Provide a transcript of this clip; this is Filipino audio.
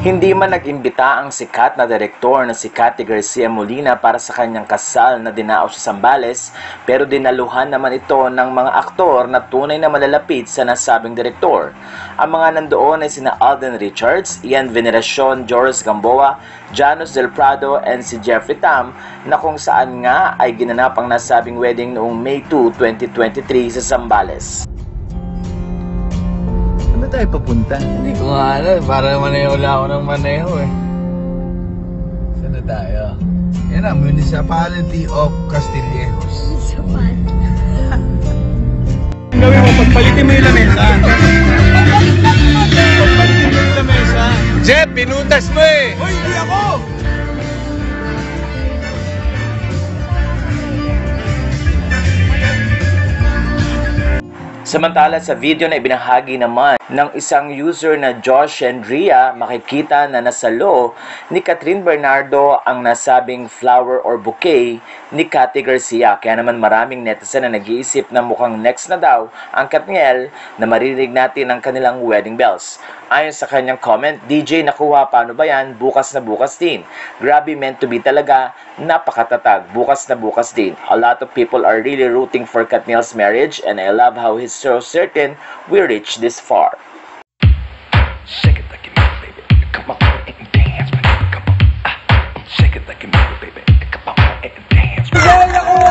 Hindi man nag-imbita ang sikat na direktor na si Cathy Garcia Molina para sa kanyang kasal na dinao sa Zambales, pero dinaluhan naman ito ng mga aktor na tunay na malalapit sa nasabing direktor. Ang mga nandoon ay sina Alden Richards, Ian Veneracion, Joris Gamboa, Janos Del Prado, and si Jeffrey Tam, na kung saan nga ay ginanap ang nasabing wedding noong May 2, 2023 sa Zambales. Saan tayo papunta? Hindi ko nga alam. Para maneho lang ako ng maneho eh. Saan na tayo? Yan ang Municipality of Castillejos. Gawin mo, pagpalitin mo yung lamesa. Pagpalitin mo yung lamesa. Jeff, pinutas mo eh! Hoy, hindi ako! Samantala sa video na ibinahagi naman ng isang user na Josh Andrea, makikita na nasalo ni Catherine Bernardo ang nasabing flower or bouquet ni Cathy Garcia. Kaya naman maraming netizen na nag-iisip na mukhang next na daw ang Katniel na maririnig natin ang kanilang wedding bells. Ayon sa kanyang comment, DJ nakuha, paano ba yan? Bukas na bukas din. Grabe, meant to be talaga, napakatatag. Bukas na bukas din. A lot of people are really rooting for Katniel's marriage and I love how he's so certain we reach this far. Shake it like you mean it, baby. Come on and dance, man. Come on. Shake it like you mean it, baby. Come on and dance.